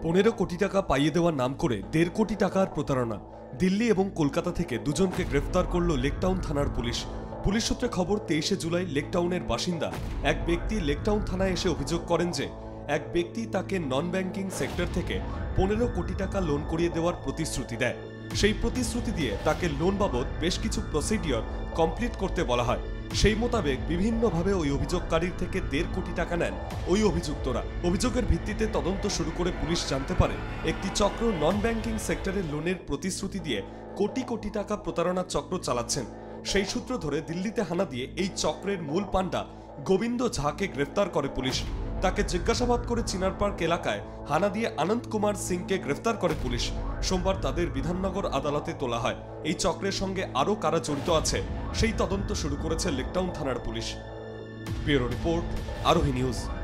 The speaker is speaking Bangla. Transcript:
15 কোটি টাকা পাইয়ে দেওয়ার নাম করে 1.5 কোটি টাকার প্রতারণা। দিল্লি এবং কলকাতা থেকে দুজনকে গ্রেফতার করল লেকটাউন থানার পুলিশ। পুলিশ সূত্রে খবর, 23 জুলাই লেকটাউনের বাসিন্দা এক ব্যক্তি লেকটাউন থানায় এসে অভিযোগ করেন যে এক ব্যক্তি তাকে নন ব্যাংকিং সেক্টর থেকে 15 কোটি টাকা লোন করিয়ে দেওয়ার প্রতিশ্রুতি দেয়। সেই প্রতিশ্রুতি দিয়ে তাকে লোন বাবদ বেশ কিছু প্রসিডিওর কমপ্লিট করতে বলা হয়। সেই মোতাবেক বিভিন্নভাবে ওই অভিযোগকারীর থেকে 1.5 কোটি টাকা নেন ওই অভিযুক্তরা। অভিযোগের ভিত্তিতে তদন্ত শুরু করে পুলিশ জানতে পারে একটি চক্র নন ব্যাংকিং সেক্টরের লোনের প্রতিশ্রুতি দিয়ে কোটি কোটি টাকা প্রতারণার চক্র চালাচ্ছেন। সেই সূত্র ধরে দিল্লিতে হানা দিয়ে এই চক্রের মূল পান্ডা গোবিন্দ ঝাকে গ্রেফতার করে পুলিশ। তাকে জিজ্ঞাসাবাদ করে চিনার পার্ক এলাকায় হানা দিয়ে আনন্দ কুমার সিংকে গ্রেফতার করে পুলিশ। সোমবার তাদের বিধাননগর আদালতে তোলা হয়। এই চক্রের সঙ্গে আরও কারা জড়িত আছে সেই তদন্ত শুরু করেছে লেকটাউন থানার police. Bureau report, Arohi news.